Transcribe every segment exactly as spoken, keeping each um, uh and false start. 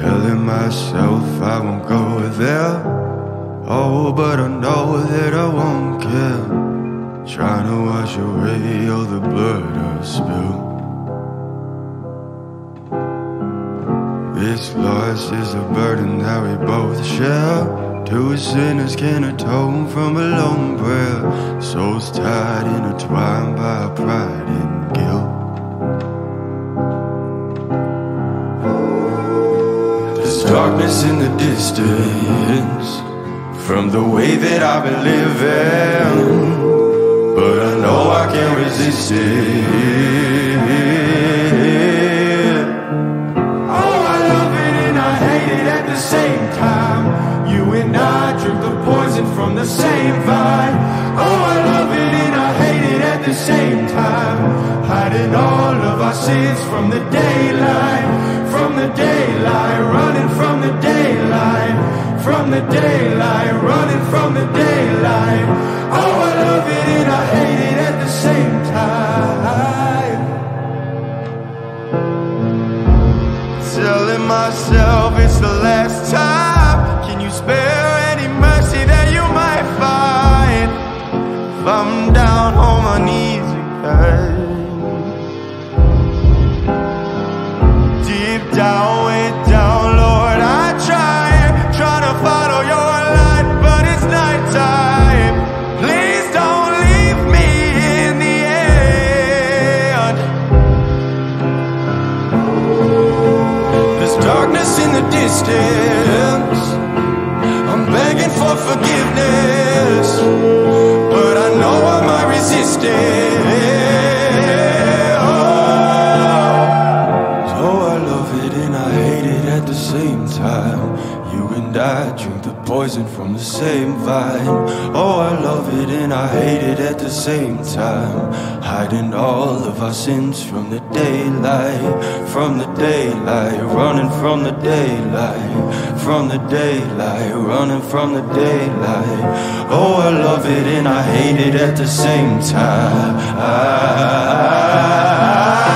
Telling myself I won't go there. Oh, but I know that I won't care. Trying to wash away all the blood I've spilled. This loss is a burden that we both share. Two sinners can atone from a lone prayer. Souls tied, intertwined by pride and guilt. There's darkness in the distance from the way that I've been living, but I know I can't resist it. Oh, I love it and I hate it at the same time. You and I drink the poison from the same vine. Oh, I love it and I hate it at the same time. Hiding all of our sins from the daylight, from the daylight, running from the daylight, from the daylight, running from the daylight. Oh, I love it and I hate it at the same time. Telling myself it's the last time. Can you spare any mercy that you might find if I'm down on my knees again? Deep down, way down, Lord, I try, try to follow your light, but it's nighttime. Please don't leave me in the end. There's darkness in the distance. I'm begging for forgiveness, but I know I might resist it. At the same time, you and I drink the poison from the same vine. Oh, I love it and I hate it at the same time. Hiding all of our sins from the daylight, from the daylight, running from the daylight, from the daylight, running from the daylight. Oh, I love it and I hate it at the same time. I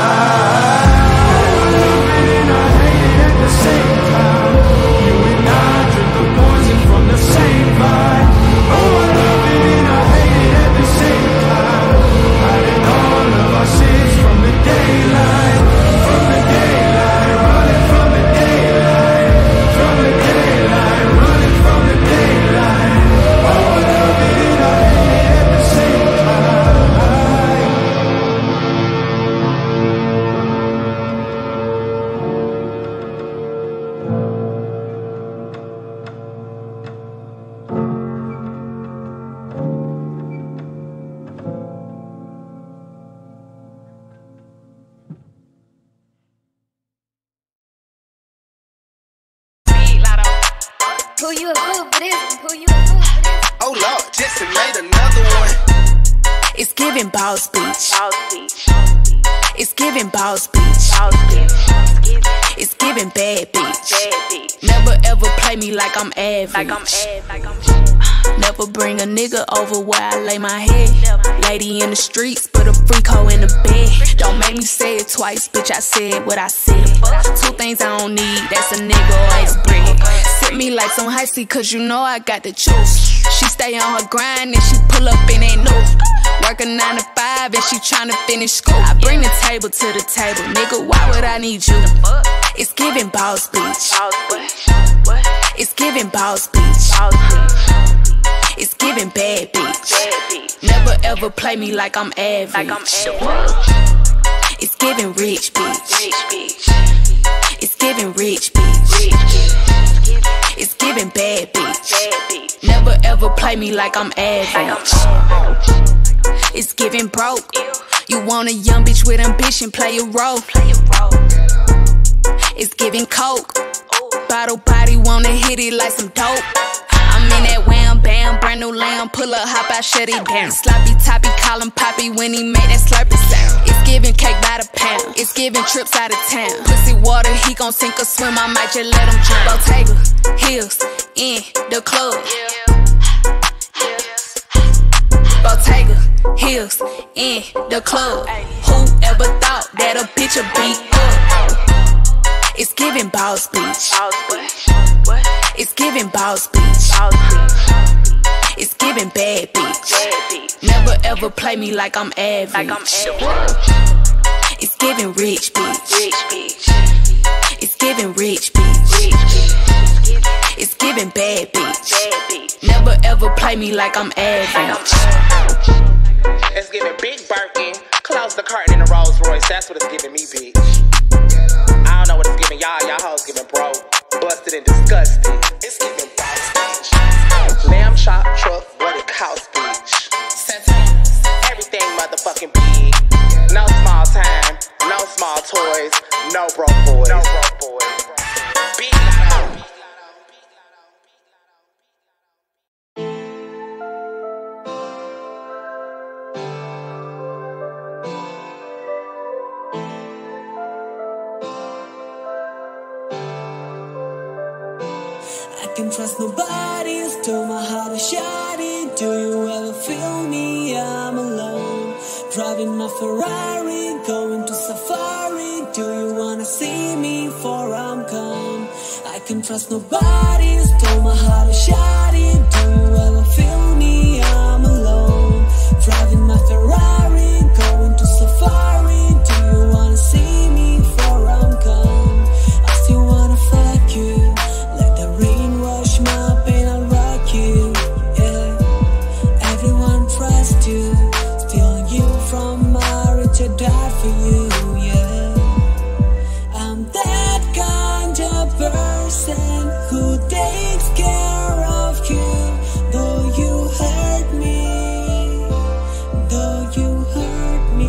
Who you a fool for this? Who you a fool for this? Oh Lord, Jesse made another one. It's giving boss beach. Boss beach. It's giving boss beach. Boss beach. It's giving bad bitch. Bad bitch. Never ever play me like I'm average. Like I'm ad, like I'm Never bring a nigga over where I lay my head. Lady in the streets, put a freak hoe in the bed. Don't make me say it twice, bitch, I said what I said. Two things I don't need, that's a nigga or his bread. Sip me like some high C, cause you know I got the juice. She stay on her grind and she pull up in that new. Work a nine to five and she tryna finish school. I bring the table to the table, nigga, why would I need you? It's giving boss beach. It's giving boss beach. It's giving bad bitch. Never ever play me like I'm average. like I'm ad. It's giving rich bitch. Rich bitch. It's giving rich bitch. Rich bitch. It's giving bad bitch. Bad bitch. Never ever play me like I'm average. Like I'm average. It's giving broke. You want a young bitch with ambition, play a role. Play a role. It's giving coke. Bottle body wanna hit it like some dope. I'm in that wham bam, brand new lamb, pull up, hop out, shut it down. Sloppy toppy, call him Poppy when he made that slurpy sound. It's giving cake by the pound, it's giving trips out of town. Pussy water, he gon' sink or swim, I might just let him drown. Bottega, heels, in the club. Bottega, heels, in the club. Whoever thought that a bitch would beat up? It's giving boss bitch. Boss bitch. What? It's giving boss bitch. Boss bitch. It's giving bad bitch. Bad bitch. Never ever play me like I'm average. Like I'm average. It's giving rich bitch. Rich bitch. It's giving rich bitch. Rich bitch. It's giving bad bitch. Bad bitch. Never ever play me like I'm average. It's giving big Birkin, close the curtain in a Rolls Royce. That's what it's giving me, bitch. I don't know what it's giving y'all. Y'all hoes giving broke, busted and disgusted. It's giving boss bitch. Lamb chop truck, what it cost, bitch. Everything motherfucking big. No small time, no small toys, no broke boys. No broke boys. Big Lotto. I can trust nobody, still my heart is shiny. Do you ever feel me? I'm alone, driving my Ferrari, going to safari. Do you wanna see me for I'm gone? I can trust nobody, still my heart is shiny. Do you ever feel me? I'm alone, driving my Ferrari, going to safari. Do you wanna see me for I'm gone? I still wanna fuck you. Wash my pain, I'll rock you, yeah. Everyone trusts you, stealing you from my rich, I die for you, yeah. I'm that kind of person who takes care of you. Though you hurt me, though you hurt me,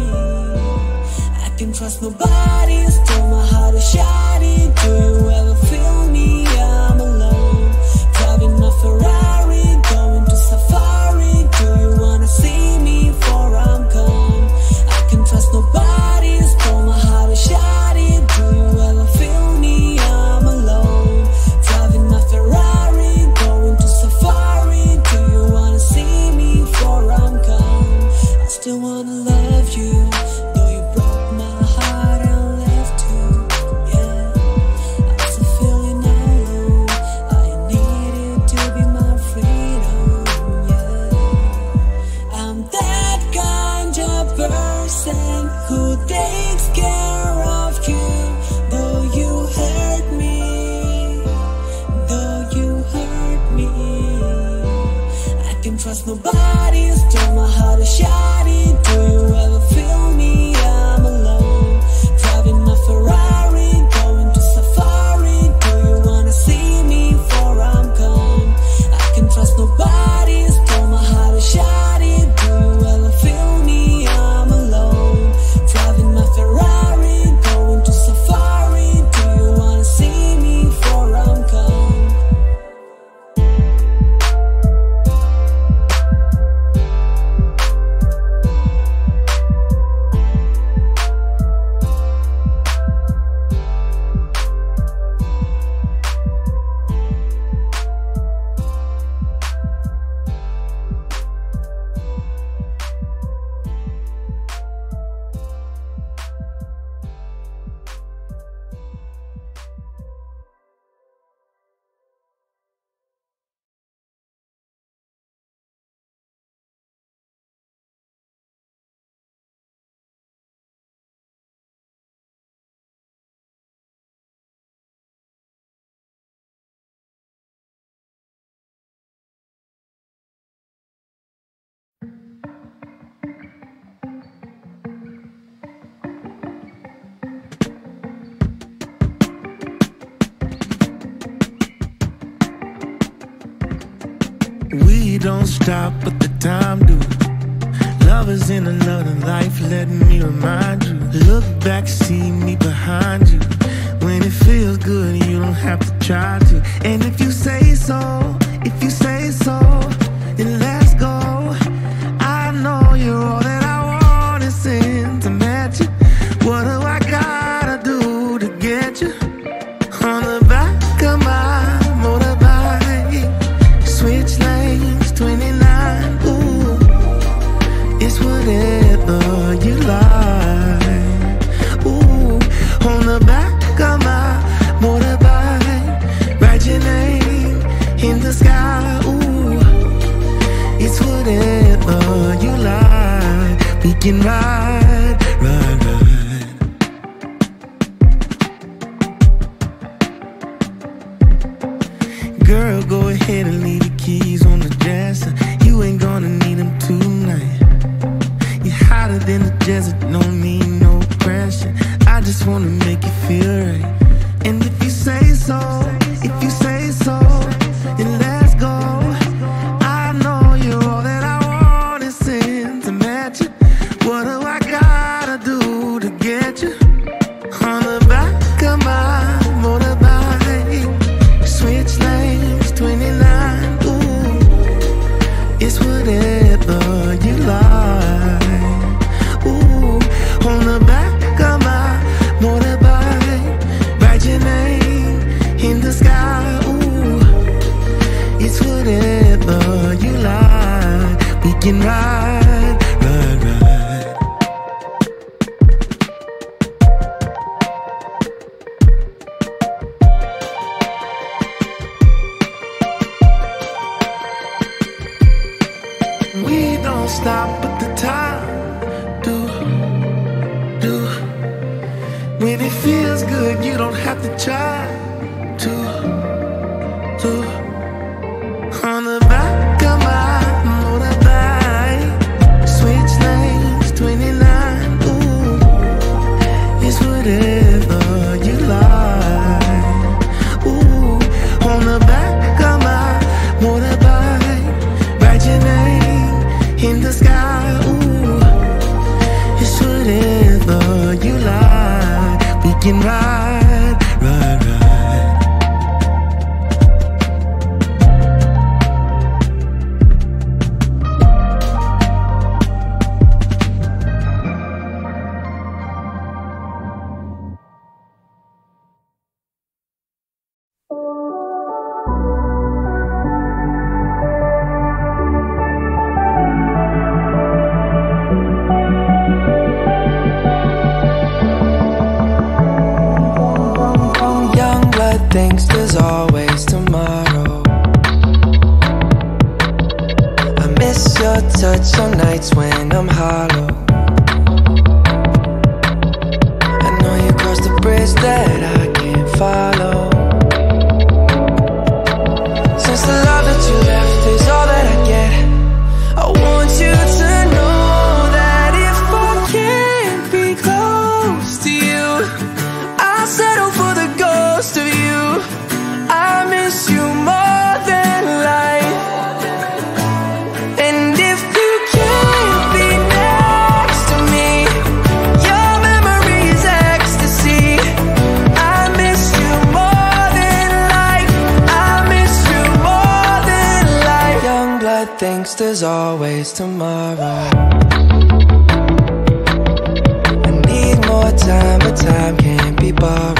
I can trust nobody, still my heart is shiny. Do you ever feel me? I'm alone, driving my Ferrari, going to safari. Do you wanna see me for I'm gone? I can trust nobody, still my heart is shiny. Do you ever feel me? I'm alone, driving my Ferrari, going to safari. Do you wanna see me for I'm gone? I still wanna love you, though you broke my heart and left you, yeah. I'm still feeling alone, I needed to be my freedom, yeah. I'm that kind of person who takes care of you. Though you hurt me, though you hurt me, I can trust nobody, still my heart is shiny. Do you ever feel me? I'm alone, driving my Ferrari, going to safari. Do you wanna see me for I'm gone? I can trust nobody, still my heart is shiny. Do you ever feel me? I'm alone, driving my Ferrari, going to safari. Do you wanna see me for I'm gone? We don't stop, but the time do. Lovers in another life, letting me remind you. Look back, see me behind you. When it feels good, you don't have to try to. And if you say so, if you say so, then let's go. I know you're all that I want, is sentimental. What do I gotta do to get you? On the back of my motorbike, switch lanes, twenty-nine, ooh. It's whatever you like, ooh. On the back of my girl, go ahead and leave the keys on the dresser. You ain't gonna need them tonight. You're hotter than the desert, don't need no pressure. I just wanna make you feel right. And if you say so, if you say so, then let's go. I know you're all that I want is sentimental. What do I gotta do to get you? On the back of my motorbike, switch lanes, twenty-nine, ooh. It's whatever you like, ooh. On the back of my motorbike, write your name in the sky, ooh. It's whatever you like. We can ride, ride, ride. We don't stop at the time, do, do. When it feels good, you don't have to try to, to. On the back of my motorbike, switch lanes, twenty-nine, ooh. It's whatever you like, ooh. On the back of my motorbike, write your name in the sky, ooh. It's whatever you like. We can ride, ride, ride. Thinks there's always tomorrow. I miss your touch on nights when I'm hollow. I know you crossed the bridge that I can't follow. Since the love that you left is all that I get, I want you to know that if I can't be close to you, I'll settle for the ghost of you. I miss you more than life. And if you can't be next to me, your memory is ecstasy. I miss you more than life. I miss you more than life. Young blood thinks there's always tomorrow. I need more time, but time can't be borrowed.